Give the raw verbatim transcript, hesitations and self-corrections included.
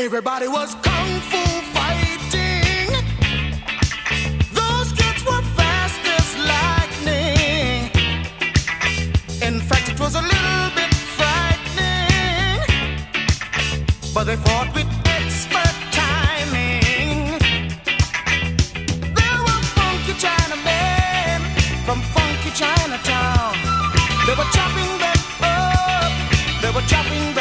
Everybody was kung fu fighting. Those kids were fast as lightning. In fact, it was a little bit frightening, but they fought with expert timing. There were funky Chinamen from funky Chinatown. They were chopping them up. They were chopping